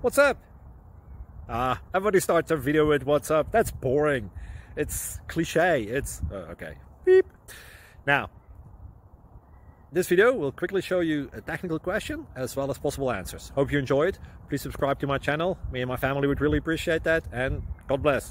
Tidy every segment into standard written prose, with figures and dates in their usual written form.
What's up? Everybody starts their video with what's up. That's boring. It's cliche. It's okay. Beep. Now, this video will quickly show you a technical question as well as possible answers. Hope you enjoyed. Please subscribe to my channel. Me and my family would really appreciate that, and God bless.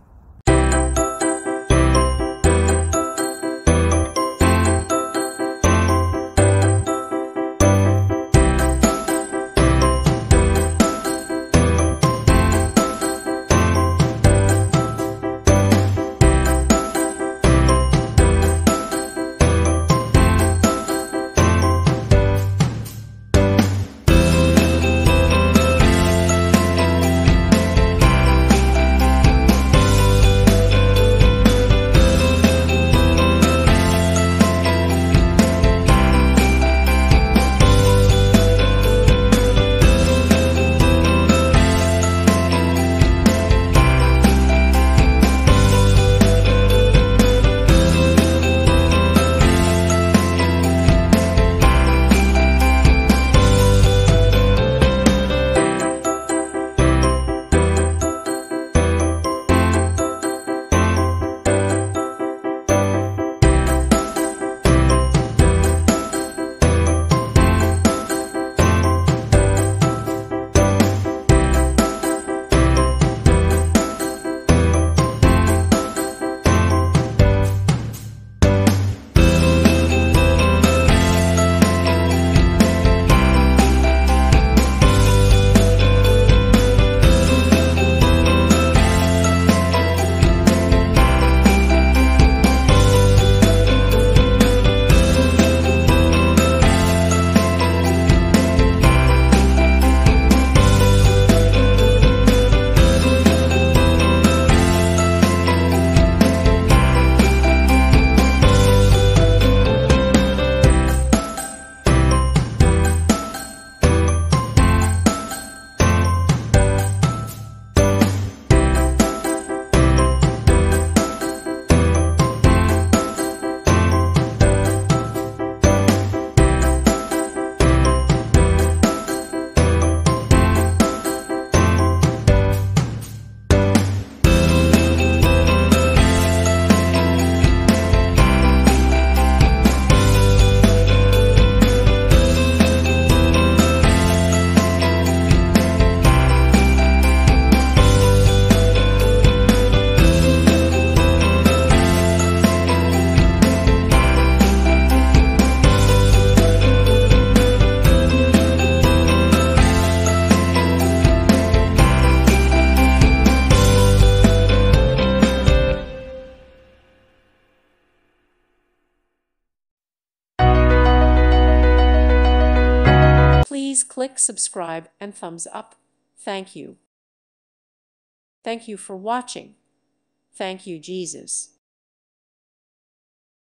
Please click subscribe and thumbs up. Thank you. Thank you for watching. Thank you, Jesus.